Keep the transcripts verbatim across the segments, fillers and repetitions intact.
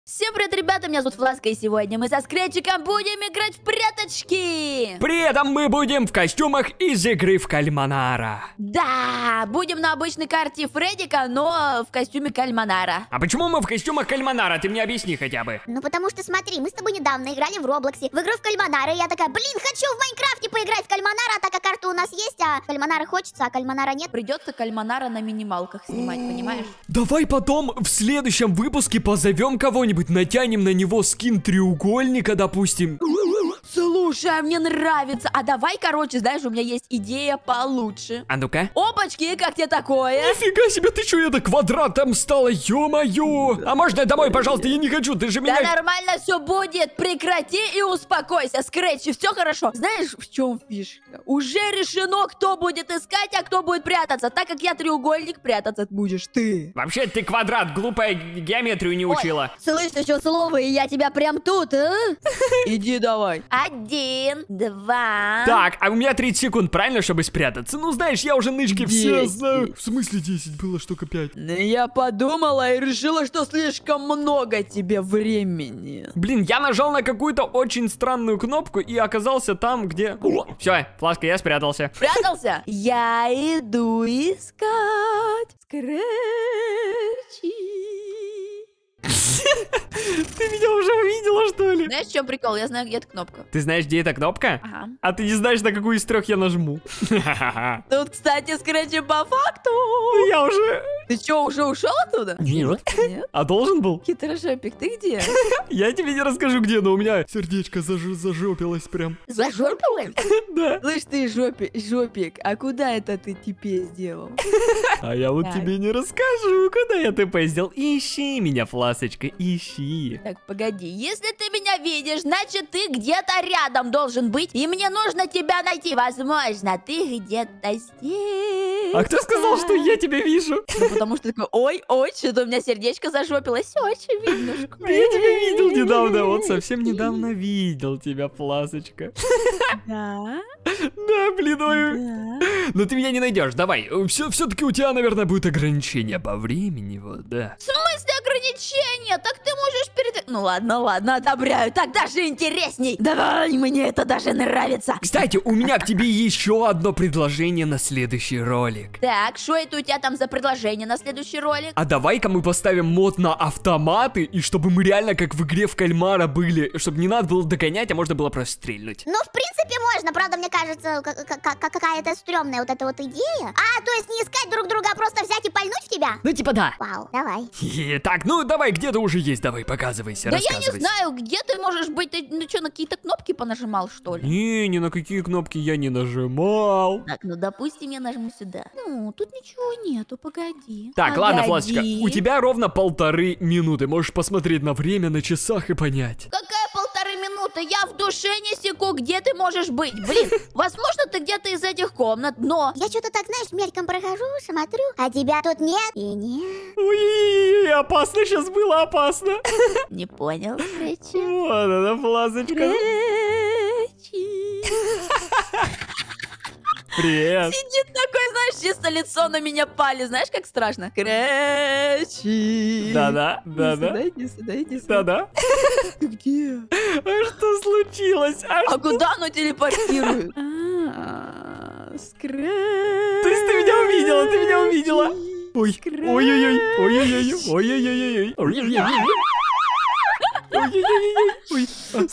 Всем привет, ребята, меня зовут Фласка, и сегодня мы со Скретчиком будем играть в пряточки. При этом мы будем в костюмах из игры в Кальманара. Да, будем на обычной карте Фреддика, но в костюме Кальманара. А почему мы в костюмах Кальманара? Ты мне объясни хотя бы. Ну потому что смотри, мы с тобой недавно играли в Роблоксе, в игру в Кальманара, и я такая, блин, хочу в Майнкрафте поиграть в Кальманара, так как карта у нас есть, а Кальманара хочется, а Кальманара нет. Придется Кальманара на минималках снимать, понимаешь? Давай потом в следующем выпуске позовем кого-нибудь, натянем на него скин треугольника, допустим. Слушай, мне нравится. А давай, короче, знаешь, у меня есть идея получше. А ну-ка. Опачки, как тебе такое? Нифига себе, ты что, это квадратом стало, ё-моё. А можно домой, пожалуйста, я не хочу, ты же меня... Да нормально все будет, прекрати и успокойся, Скретчи, все хорошо. Знаешь, в чем фишка? Уже решено, кто будет искать, а кто будет прятаться. Так как я треугольник, прятаться будешь ты. Вообще ты квадрат, глупая, геометрию не учила. Слышь, ты что, слово, и я тебя прям тут, а? Иди давай. Один, два... Так, а у меня тридцать секунд, правильно, чтобы спрятаться? Ну, знаешь, я уже нычки все десять. знаю. В смысле десять? Было ж только пять. Я подумала и решила, что слишком много тебе времени. Блин, я нажал на какую-то очень странную кнопку и оказался там, где... Все, Фласка, я спрятался. Прятался? Я иду искать Скретчи. Ты меня уже увидела, что ли? Знаешь, в чем прикол? Я знаю, где эта кнопка. Ты знаешь, где эта кнопка? Ага. А ты не знаешь, на какую из трех я нажму? Тут, кстати, Скретчи по факту. Я уже... Ты что, уже ушел оттуда? Нет. Нет? А должен был? Хитрожопик, ты где? Я тебе не расскажу, где, но у меня сердечко заж- зажопилось прям. Зажопилась? Да. Слышь ты, жопи, жопик, а куда это ты типе сделал? А я вот Так. тебе не расскажу, куда я ТП сделал. Ищи меня, Фласочка, ищи. Так, погоди, если ты меня видишь, значит ты где-то рядом должен быть, и мне нужно тебя найти. Возможно, ты где-то здесь. А кто сказал, что я тебя вижу? Ну, потому что такой, ой, ой, что-то у меня сердечко зажопилось. Все очевидно. Я тебя видел недавно, вот совсем недавно видел тебя, Фласочка. Да? Да, блин, ой. Да. Но ты меня не найдешь, давай. Все, все-таки у тебя, наверное, будет ограничение по времени, вот, да. В смысле ограничения? Так ты можешь перед... Ну ладно, ладно, одобряю. Так даже интересней. Давай, мне это даже нравится. Кстати, у меня к тебе еще одно предложение на следующий ролик. Так, что это у тебя там за предложение на следующий ролик? А давай-ка мы поставим мод на автоматы, и чтобы мы реально как в игре в кальмара были, чтобы не надо было догонять, а можно было просто стрельнуть. Ну, в принципе, можно, правда, мне кажется, как- как- как- какая-то стрёмная вот эта вот идея. А, то есть не искать друг друга, а просто взять и пальнуть в тебя? Ну типа да. Вау, давай. Хе-хе, так, ну давай, где-то уже есть, давай, показывайся, Да я не рассказывайся. знаю, где ты можешь быть. Ты ну что, на какие-то кнопки понажимал, что ли? Не, ни на какие кнопки я не нажимал. Так, ну допустим, я нажму сюда. Ну, тут ничего нету, погоди. Так, ладно, Погоди. Фласочка, у тебя ровно полторы минуты. Можешь посмотреть на время на часах и понять. Какая полторы минуты? Я в душе не секу, где ты можешь быть? Блин, возможно, ты где-то из этих комнат, но... Я что-то так, знаешь, мельком прохожу, смотрю, а тебя тут нет и нет. Ой, опасно сейчас было, опасно. Не понял, Скретчи. Вот она, Фласочка. Скретчи. Привет. Сидит такой, знаешь, чисто лицо на меня пали. Знаешь, как страшно? Скретчи. Да-да, Иди да-да. сюда, иди сюда, иди сюда. Да-да. Ты где? А что случилось? А А что? куда оно телепортирует? А, Скретчи. То есть ты меня увидела, ты меня увидела. Ой, ой-ой-ой, ой-ой-ой, ой-ой-ой, ой-ой-ой. Ой-ой-ой, ой.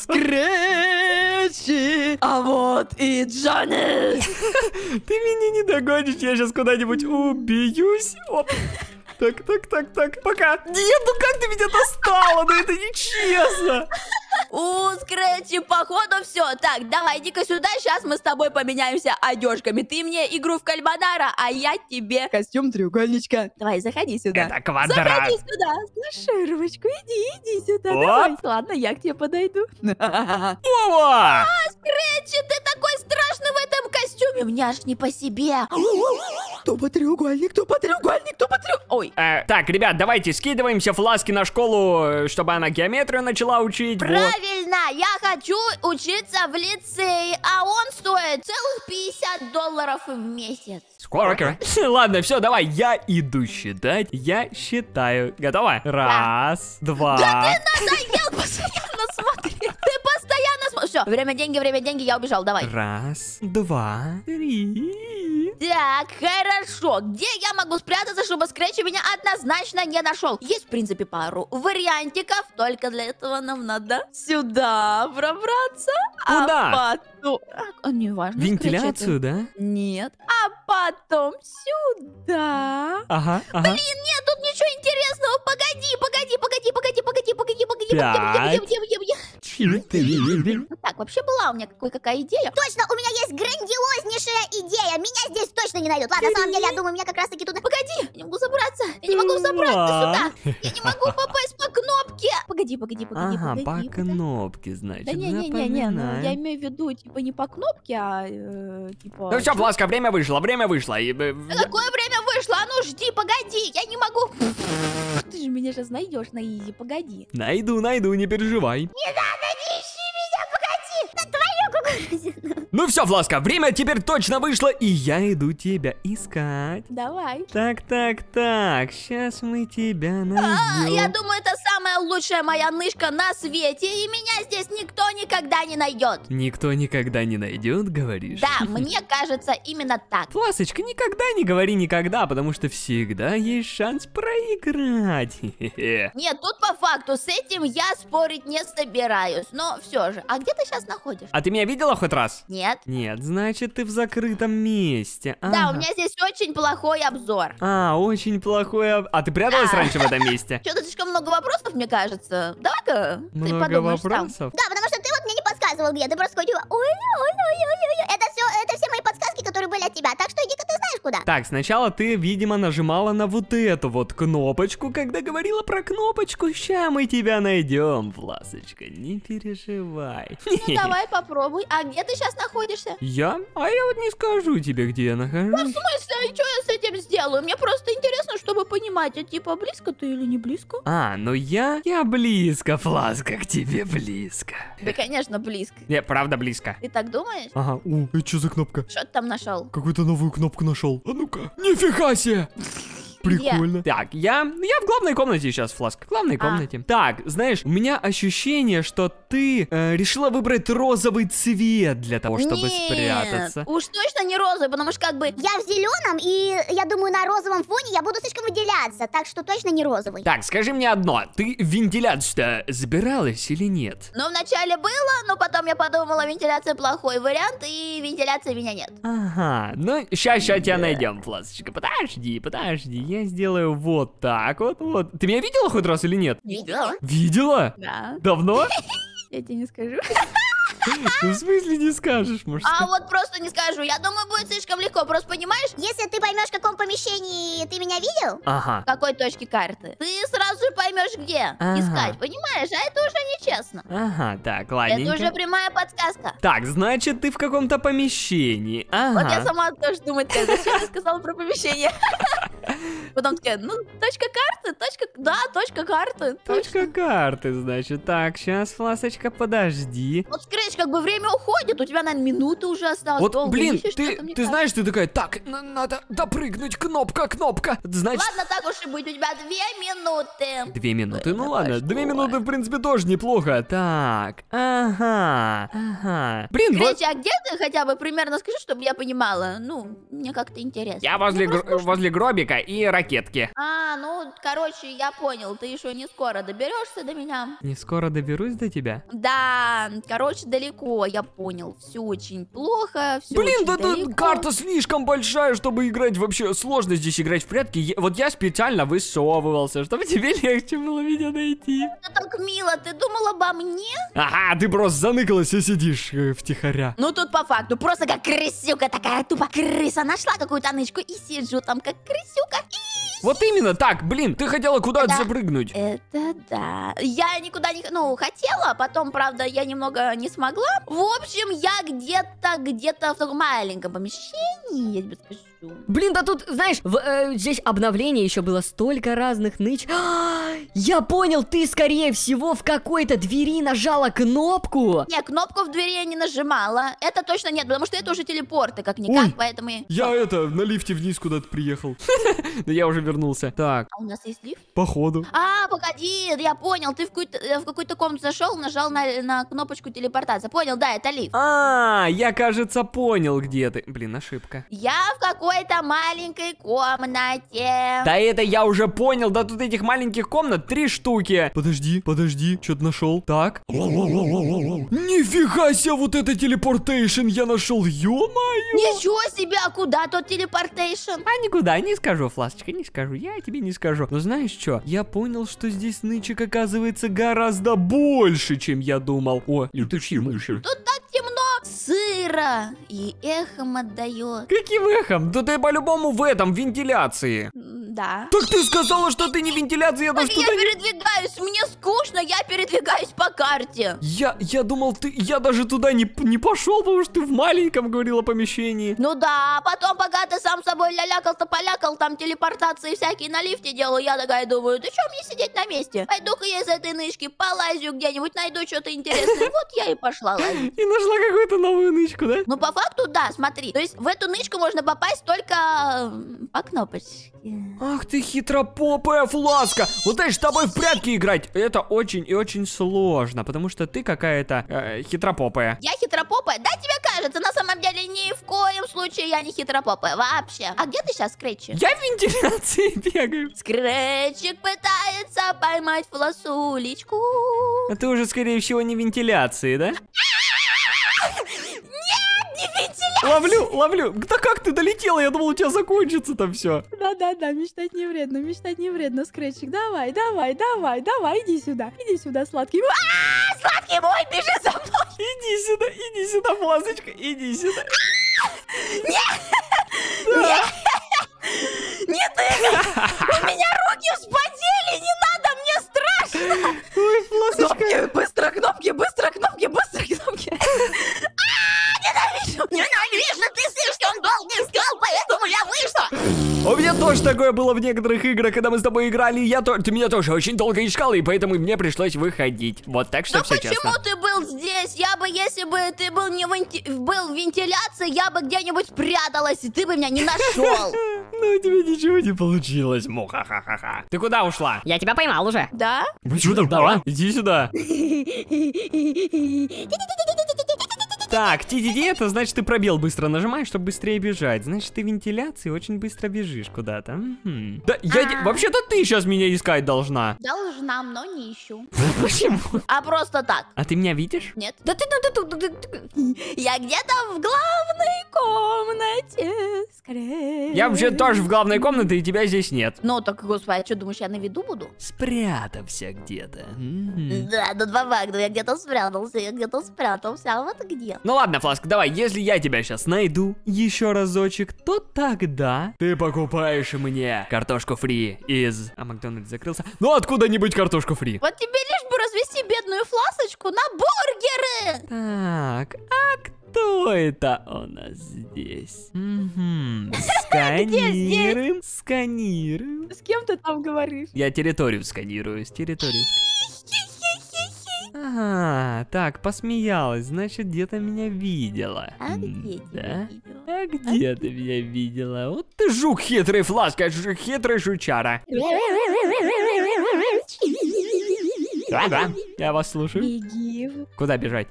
Скретчи. А вот и Джонни. Ты меня не догонишь, я сейчас куда-нибудь убьюсь. Оп. Так, так, так, так, пока. Нет, ну как ты меня достала? Ну это нечестно. У, Скретчи, походу все. Так, давай, иди-ка сюда, сейчас мы с тобой поменяемся одежками. Ты мне игру в Кальманара, а я тебе костюм треугольничка. Давай, заходи сюда. Это квадрат. Заходи сюда, слушай, рыбочку, иди, иди сюда, Оп. давай. Ладно, я к тебе подойду. Вова! Скретчи, ты такой страшный в этом костюме, мне аж не по себе. Тупо треугольник, тупо треугольник, тупо треугольник. Ой. Э, так, ребят, давайте скидываемся Фласки на школу, чтобы она геометрию начала учить. Вот. Правильно, я хочу учиться в лицее, а он стоит целых пятьдесят долларов в месяц. Сколько? Ладно, все, давай, я иду считать. Я считаю. Готово? Раз, два. Да ты надоел постоянно смотреть. Ты постоянно смотришь. Все, время, деньги, время, деньги, я убежал, давай. Раз, два, три. Так, хорошо. Где я могу спрятаться, чтобы Скретч меня однозначно не нашел? Есть, в принципе, пару вариантиков. Только для этого нам надо сюда пробраться. Куда? А потом... А, не важно. Вентиляцию, да? Нет. А потом сюда. Ага, ага. Блин, нет, тут ничего интересного. Погоди, погоди, погоди, погоди, погоди, погоди, погоди, Пять. погоди, погоди, погоди. Четыре. Так, вообще была у меня какая идея. Точно, у меня есть грандиознейшая идея. Меня здесь точно не найдут. Ладно, на самом деле, я думаю, меня как раз таки туда... Погоди, я не могу забраться. Я не могу забраться сюда. Я не могу попасть по кнопке. Погоди, погоди, погоди, Ага, погоди. по погоди. кнопке, значит. Да не-не-не-не, ну я запоминаем. имею в виду, типа, не по кнопке, а, э, типа... Ну все, Власка, время вышло, время вышло. И, э, Да какое время вышло? А ну жди, погоди, я не могу... Ты же меня сейчас найдешь на изи, погоди. Найду, найду, не переживай. Не надо, не ищи меня, погоди. На твою кукурузину. Ну все, Власка, время теперь точно вышло, и я иду тебя искать. Давай. Так, так, так, сейчас мы тебя А, найдем. я думаю, это самая лучшая моя нышка на свете, и меня здесь никто никогда не найдет. Никто никогда не найдет, говоришь? Да, мне кажется, именно так. Власочка, никогда не говори никогда, потому что всегда есть шанс проиграть. Хе-хе. Нет, тут по факту с этим я спорить не собираюсь, но все же. А где ты сейчас находишься? А ты меня видела хоть раз? Нет. Нет, значит, ты в закрытом месте. Да, Ага. у меня здесь очень плохой обзор. А, очень плохой. об- А ты пряталась Да. раньше в этом месте? Что-то слишком много вопросов, мне кажется. Давай-ка ты Много подумаешь сам. вопросов? Да, потому что ты вот мне не подсказывал, где. Ты просто ходила. Ой-ой-ой-ой-ой. Это все, это все мои подсказки, которые были от тебя. Так что иди-ка ты знаешь куда. Так, сначала ты, видимо, нажимала на вот эту вот кнопочку, когда говорила про кнопочку. Ща мы тебя найдем, Власочка, не переживай. Ну давай попробуй. А где ты сейчас находишься? Я? А я вот не скажу тебе, где я В нахожусь. смысле? А что я с этим сделаю? Мне просто интересно, чтобы понимать, а типа близко ты или не близко? А, ну я... Я близко, Фласка, к тебе близко. Да, конечно, близко. Не, правда близко. Ты так думаешь? Ага, у, это что за кнопка? Что ты там нашел? Какую-то новую кнопку нашел. А ну-ка. Нифига себе! Прикольно. Так, я, я в главной комнате сейчас, Фласка, в главной А. комнате. Так, знаешь, у меня ощущение, что ты э, решила выбрать розовый цвет для того, чтобы Нет, спрятаться. уж точно не розовый, потому что как бы... Я в зеленом, и я думаю, на розовом фоне я буду слишком выделяться. Так что точно не розовый. Так, скажи мне одно, ты в вентиляцию-то забиралась или нет? Ну, вначале было, но потом я подумала, вентиляция плохой вариант, и вентиляции меня нет. Ага, ну, сейчас, сейчас тебя найдем, Фласочка. Подожди, подожди, я сделаю вот так вот, вот. Ты меня видела хоть раз или нет? Видела? Видела? Да. Давно? Я тебе не скажу. Ну, в смысле не скажешь, может? А вот просто не скажу. Я думаю, будет слишком легко. Просто понимаешь, Если ты поймешь, в каком помещении ты меня видел, Ага. в какой точке карты, ты сразу же поймешь, где Ага. искать. Понимаешь? А это уже нечестно. Ага, так, Это ладненько. уже прямая подсказка. Так, значит, ты в каком-то помещении. Ага. Вот я сама тоже думаю, такая, зачем ты сказала про помещение? Потом такая, ну, точка карты, точка... Да, точка карты. Точка карты, значит. Так, сейчас, Фласочка, подожди. Вот, Скретч, как бы время уходит, у тебя, наверное, минуты уже осталось. Вот, долго блин, ищешь, ты, что-то, мне ты кажется. знаешь, ты такая, так, на- надо допрыгнуть, кнопка, кнопка. Значит, Ладно, так уж и быть, у тебя две минуты. две минуты, ну давай, ладно, что? две минуты, в принципе, тоже неплохо. Так, ага, ага. Блин, вот... Скретч, а где ты хотя бы примерно скажи, чтобы я понимала? Ну, мне как-то интересно. Я возле, Мне гр- просто- возле гробика и ракетки. А, ну, короче, я понял, ты еще не скоро доберешься до меня. Не скоро доберусь до тебя. Да, короче, далеко, я понял. Все очень плохо, все Блин, очень да тут далеко. карта слишком большая, чтобы играть вообще. Сложно здесь играть в прятки. Я- вот я специально высовывался, чтобы тебе легче было меня найти. Это так мило, ты думал обо мне? Ага, ты просто заныкалась и сидишь э, втихаря. Ну, тут по факту, просто как крысюка, такая тупо крыса. Нашла какую-то нычку и сижу там, как крысюка. И... Вот именно так, блин, ты хотела куда-то Да. запрыгнуть. Это да. Я никуда не... Ну, хотела, потом, правда, я немного не смогла. В общем, я где-то, где-то в таком маленьком помещении, я тебе скажу. Блин, да тут, знаешь, в, э, здесь обновление еще было столько разных ныч. А, Я понял, ты, скорее всего, в какой-то двери нажала кнопку. Не, кнопку в двери я не нажимала. Это точно нет, потому что это уже телепорты, как-никак, Ой, поэтому... и- Я это, на лифте вниз куда-то приехал. Но я уже вернулся. Так, А у нас есть лифт? походу. А, погоди, я понял, ты в какую-то, э, в какую-то комнату зашел, нажал на, на кнопочку телепортации. Понял, да, это лифт. А, я, кажется, понял, где ты. Блин, ошибка. Я в какой-то маленькой комнате. Да это я уже понял, да тут этих маленьких комнат три штуки. Подожди, подожди, что-то нашел. Так. Нифига себе, вот это телепортейшн я нашел, ё-моё. Ничего себе, а куда тот телепортейшн? А никуда не скажу, Фласочка, не скажу, я тебе не скажу. Но знаешь что, я понял, что здесь нычек оказывается гораздо больше, чем я думал. О, летучие мыши. Тут так темно, сыро и эхом отдает. Каким эхом? Да ты по-любому в этом, в вентиляции. М, Да. Так ты сказала, что ты не в вентиляции, я даже Так я туда не... передвигаюсь, мне скучно, я передвигаюсь по карте. Я, я думал, ты, я даже туда не, не пошел, потому что ты в маленьком говорила помещении. Ну да, потом, пока ты сам собой лялякал-то полякал, там телепортации всякие на лифте делал, я такая думаю, ты что мне сидеть на месте? Пойду-ка я из этой нычки полазю где-нибудь, найду что-то интересное. Вот я и пошла лазить. И нашла какую-то новую нычку, да? Ну, по факту, да, смотри. То есть в эту нычку можно попасть только м, по кнопочке. Ах ты хитропопая Фласка! Вот знаешь, с тобой в прятки играть, это очень и очень сложно, потому что ты какая-то э, хитропопая. Я хитропопая? Да, тебе кажется, на самом деле ни в коем случае я не хитропопая вообще. А где ты сейчас, Скретчи? Я в вентиляции бегаю. Скретчик пытается поймать флосулечку. А ты уже, скорее всего, не в вентиляции, да? Не вентиляция. Ловлю, ловлю. Да как ты долетела? Я думал, у тебя закончится там все. Да-да-да, мечтать не вредно, мечтать не вредно, Скретчик. Давай, давай, давай, давай, иди сюда. Иди сюда, сладкий. А! Сладкий мой, бежи за мной. Иди сюда, иди сюда, Фласочка, иди сюда. Не тыкай. У меня руки вспотели, не надо, мне страшно. Ой, Фласочка. Кнопки, быстро, кнопки, быстро, кнопки, быстро, кнопки. А, ненавижу. Ненавижу, ты слишком долго искал, поэтому я вышла. У меня тоже такое было в некоторых играх, когда мы с тобой играли. Я то... Ты меня тоже очень долго искал, и поэтому мне пришлось выходить. Вот так что Ну все почему честно. ты был здесь? Я бы, если бы ты был не в, инти- был в вентиляции, я бы где-нибудь спряталась, и ты бы меня не нашел. Ну, у тебя ничего не получилось, муха-ха-ха-ха. Ты куда ушла? Я тебя поймал уже. Да? Ну что там, давай? Иди сюда. Так, ти-ди-ди, это значит, ты пробел быстро нажимаешь, чтобы быстрее бежать. Значит, ты в вентиляции очень быстро бежишь куда-то. Мгм. Да, я... де- А. Вообще-то ты сейчас меня искать должна. Должна, но не ищу. Почему? А просто так. А ты меня видишь? Нет? Да ты, да ты, да ты, да ты. Я где-то в главной комнате. Скорее. Я вообще тоже в главной комнате, и тебя здесь нет. Ну так, господи, а что, думаешь, я на виду буду? Спрятався где-то. Мгм. Да, ну два факта, я где-то спрятался, я где-то спрятался, а вот где? Ну ладно, Фласк, давай, если я тебя сейчас найду еще разочек, то тогда ты покупаешь мне картошку фри из... А Макдональдс закрылся. Ну откуда-нибудь картошку фри. Вот тебе лишь бы развести бедную фласочку на бургеры. Так, а кто это у нас здесь? Мгм. Сканируем, сканируем. С кем ты там говоришь? Я территорию сканирую, с территорию. Ага, так, посмеялась, значит, где-то меня видела. А где Да? тебя видела? А где ты меня видела? Вот ты жук хитрый, Фласка, ж- хитрый жучара. Да-да, я вас слушаю. Беги. Куда бежать?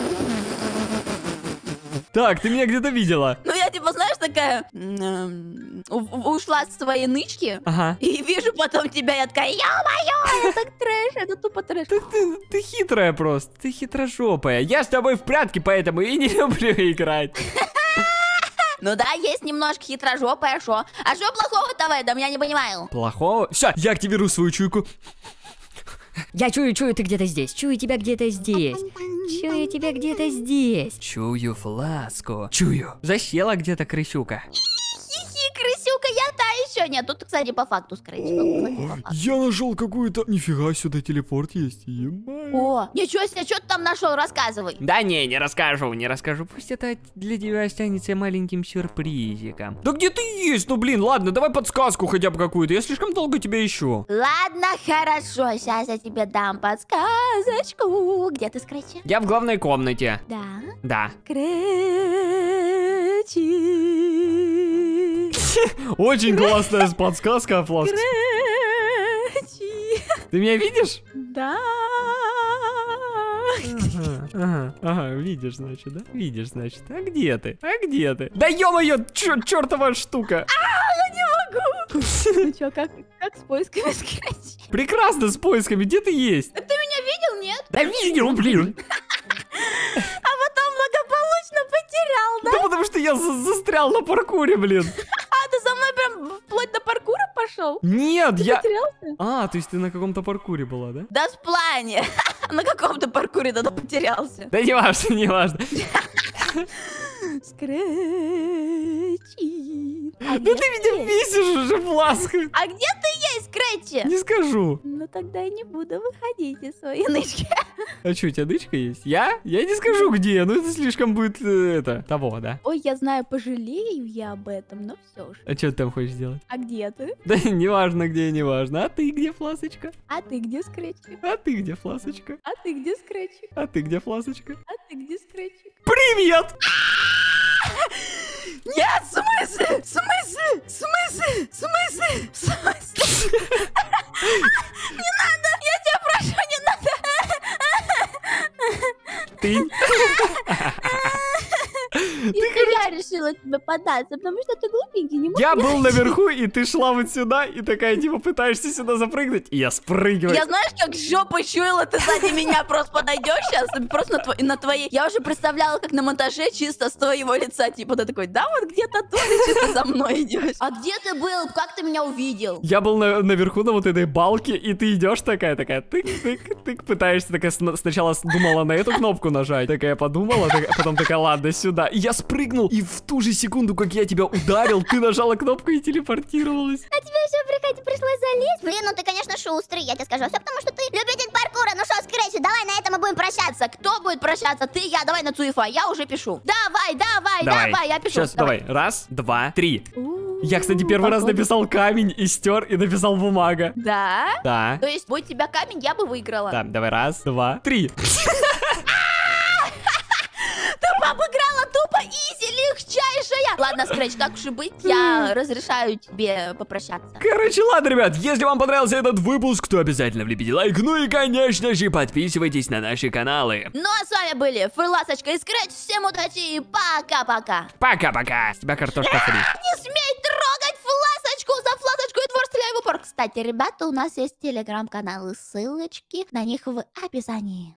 Так, ты меня где-то видела. Ну я типа, знаешь, такая м, у- у- ушла с своей нычки. Ага. И вижу потом тебя, я такая, ё-моё, это так трэш, это тупо трэш. Так ты, ты хитрая просто, ты хитрожопая. Я с тобой в прятки, поэтому и не люблю играть. Ну да, есть немножко хитрожопая, шо? А что плохого-то в этом, я не понимаю. Плохого? Все, я активирую свою чуйку. Я чую, чую, ты где-то здесь. Чую тебя где-то здесь. Чую тебя где-то здесь. Чую Фласку. Чую. Засела где-то крысюка. Хи-хи, крысюка, я та ничего нет. Тут, кстати, по факту Scratch. Я нашел какую-то... Нифига, сюда телепорт есть. Е-мое. О, ничего себе, что ты там нашел? Рассказывай. Да не, не расскажу, не расскажу. Пусть это для тебя останется маленьким сюрпризиком. Да где ты есть? Ну блин, ладно, давай подсказку хотя бы какую-то. Я слишком долго тебя ищу. Ладно, хорошо, сейчас я тебе дам подсказочку. Где ты, Scratch? Я в главной комнате. Да. Да. Скретчи. Очень классная подсказка, Фласк. Скретчи. Ты меня видишь? Да. Ага, ага, ага, видишь, значит, да? Видишь, значит. А где ты? А где ты? Да ё-моё, чё- чёртова штука. Ну чё, как, как с поисками Scratch? Прекрасно с поисками, где ты есть? Ты меня видел, нет? Да видел, блин. А потом благополучно потерял, да? Да потому что я за- застрял на паркуре, блин. А, ты со мной прям вплоть до паркура пошел? Нет, я... Потерялся? А, то есть ты на каком-то паркуре была, да? Да с плане. На каком-то паркуре тогда потерялся. Да не важно, не важно. Скретчи. А Да где ты меня бесишь уже, Фласк. А где ты есть, Скретчи? Не скажу. Ну тогда я не буду выходить из своей нычки. А что, у тебя дычка есть? Я? Я не скажу где, ну это слишком будет, э, это, того, да? Ой, я знаю, пожалею я об этом, но все же. А что ты там хочешь делать? А где ты? Да неважно где, неважно. А ты где, Фласочка? А ты где, Скретчик? А ты где, Фласочка? А ты где, Скретчик? А ты где, Фласочка? А ты где, Скретчик? Привет! Нет, в смысле? В смысле? В смысле? В смысле? В смысле? Не надо! Я тебя прошу, не надо! Ты? Это я решила тебе податься, потому что ты глупенький, не можешь. Я был наверху, и ты шла вот сюда, и такая, типа, пытаешься сюда запрыгнуть, и я спрыгиваю. Я знаешь, как жопу чуяла, ты сзади меня просто подойдешь сейчас, и просто на, тво- на твоей... Я уже представляла, как на монтаже чисто с твоего лица, типа, ты такой, да, вот где-то тут ты чисто за мной идешь. А где ты был? Как ты меня увидел? Я был на- наверху на вот этой балке, и ты идешь такая, такая, тык-тык-тык, пытаешься такая, сна- сначала с- думала на эту кнопку нажать, такая подумала, так- потом такая, ладно, сюда. И я спрыгнул, и в ту же секунду, как я тебя ударил, ты нажала кнопку и телепортировалась. А тебе еще приходить пришлось залезть? Блин, ну ты, конечно, шустрый, я тебе скажу. Все потому, что ты любитель паркура. Ну что, Скретчи, давай на этом мы будем прощаться. Кто будет прощаться? Ты, я, давай на Цуефа, я уже пишу. Давай, давай, давай, я пишу. Сейчас, давай. Раз, два, три. Я, кстати, первый раз написал камень и стер, и написал бумага. Да? Да. То есть, будь тебя камень, я бы выиграла. Да, давай, раз, два, три. Ты обыграла тупо изи, легчайшая. Ладно, Скретч, так уж и быть, я разрешаю тебе попрощаться. Короче, ладно, ребят, если вам понравился этот выпуск, то обязательно влепите лайк, ну и, конечно же, подписывайтесь на наши каналы. Ну а с вами были Фласочка и Скретч. Всем удачи и пока-пока. Пока-пока. С тебя картошка фри. Не смей трогать Фласочку, за Фласочку и двор стреляй в упор. Кстати, ребята, у нас есть телеграм-каналы, ссылочки на них в описании.